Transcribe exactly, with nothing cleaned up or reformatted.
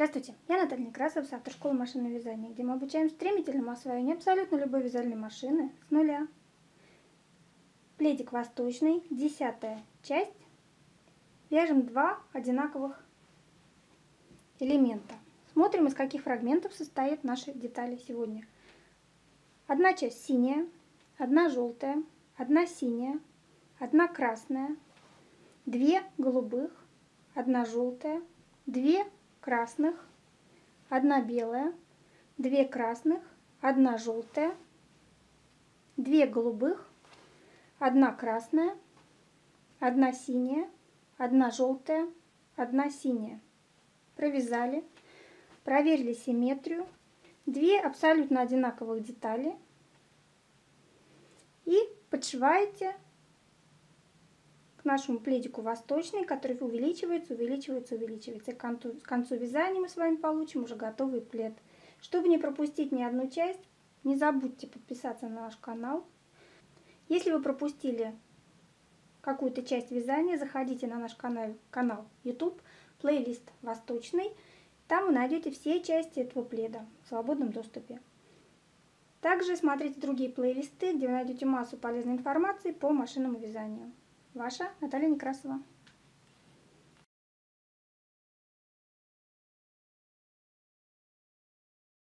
Здравствуйте, я Наталья Некрасова, с автошколы машинного вязания, где мы обучаем стремительному освоению абсолютно любой вязальной машины с нуля. Пледик восточный, десятая часть. Вяжем два одинаковых элемента. Смотрим, из каких фрагментов состоят наши детали сегодня. Одна часть синяя, одна желтая, одна синяя, одна красная, две голубых, одна желтая, две красных, одна белая, две красных, одна желтая, две голубых, одна красная, одна синяя, одна желтая, одна синяя. Провязали, проверили симметрию, две абсолютно одинаковых детали и подшиваете к нашему пледику восточный, который увеличивается, увеличивается, увеличивается. И к концу, к концу вязания мы с вами получим уже готовый плед. Чтобы не пропустить ни одну часть, не забудьте подписаться на наш канал. Если вы пропустили какую-то часть вязания, заходите на наш канал, канал YouTube, плейлист «Восточный». Там вы найдете все части этого пледа в свободном доступе. Также смотрите другие плейлисты, где вы найдете массу полезной информации по машинному вязанию. Ваша Наталья Некрасова.